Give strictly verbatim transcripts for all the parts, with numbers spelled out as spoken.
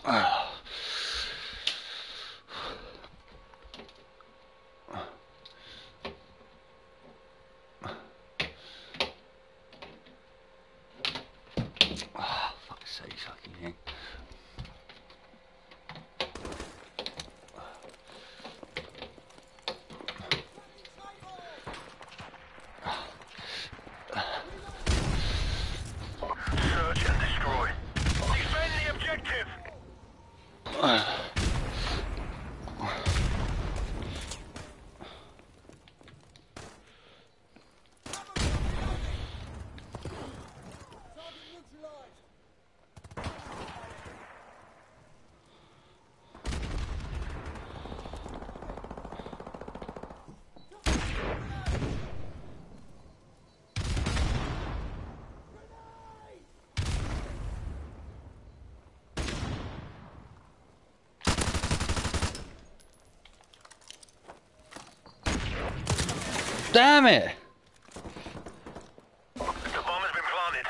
Oh, fuck's sake, fucking thing. Search and destroy. Defend the objective. Damn it! The bomb has been planted.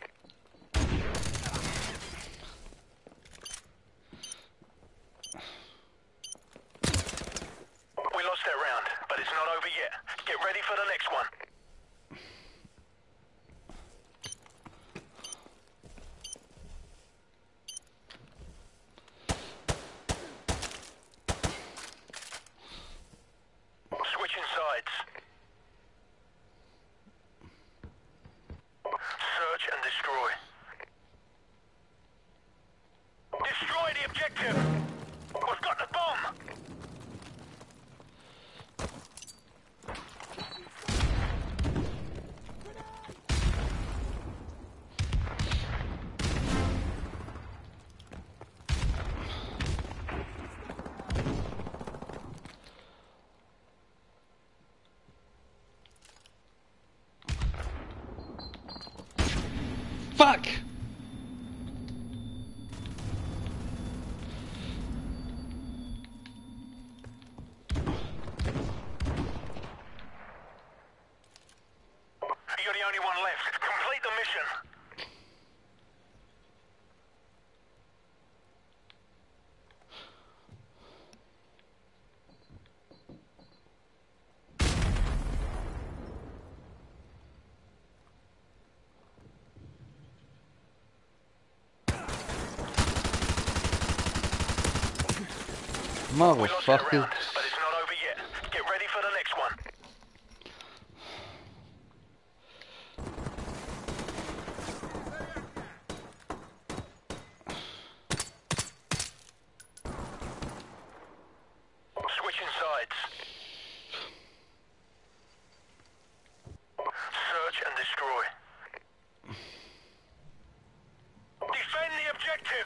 We lost that round, but it's not over yet. Get ready for the next one. Switching sides. Search and destroy. Destroy the objective! We've got the bomb! Fuck! You're the only one left. Complete the mission. We lost that Motherfucker. round, but it's not over yet. Get ready for the next one. Switching sides. Search and destroy. Defend the objective!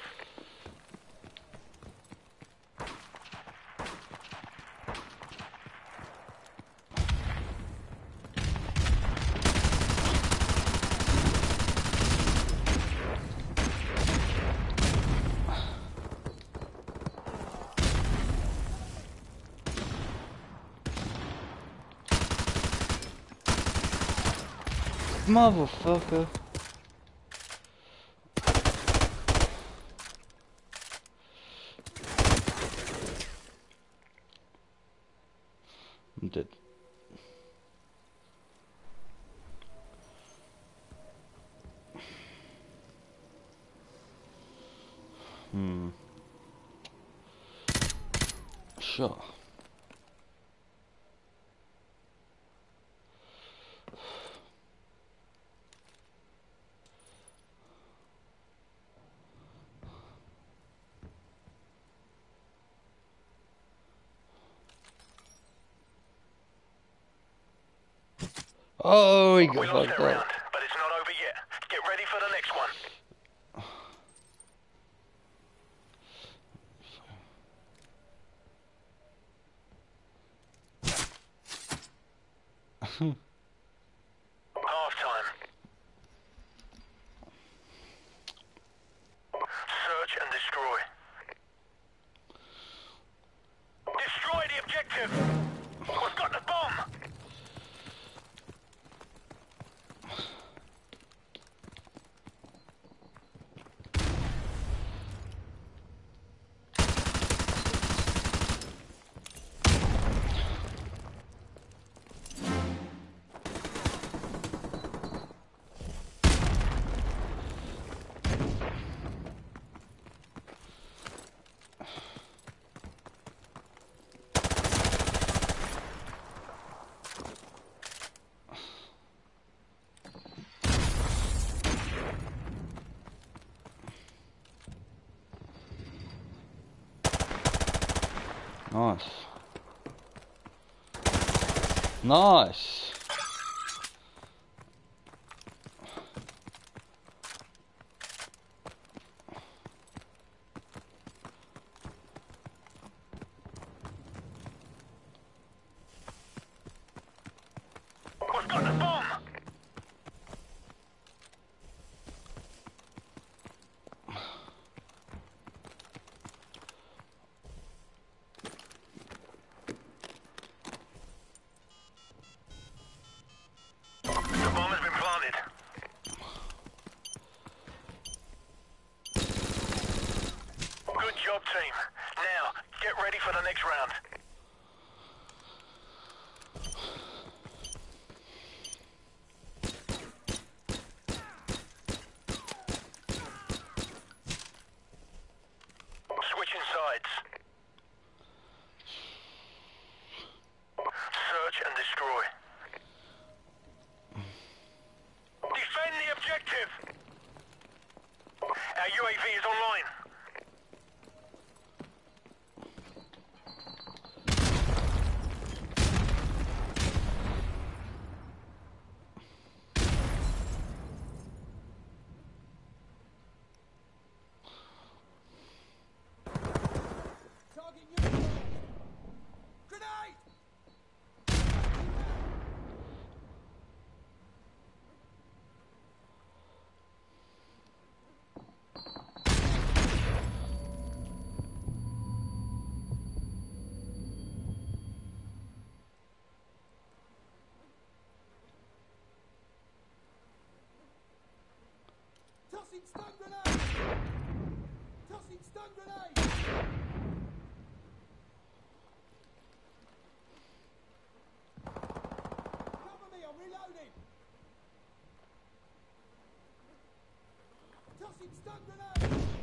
Motherfucker. I'm dead. Hmm. Sure. Oh, he got We lost fucked that round, up. but it's not over yet. Get ready for the next one. Half time. Search and destroy. Destroy the objective! We've got the bomb! Nice. Nice. We've got the bomb! The bomb has been planted. Good job, team. Now, get ready for the next round. Switching sides. Search and destroy. Defend the objective! Our U A V is online. Target neutral. Grenade! Tossing stun grenade! Tossing stun grenade! Cover me, I'm reloading! Tossing stun grenade!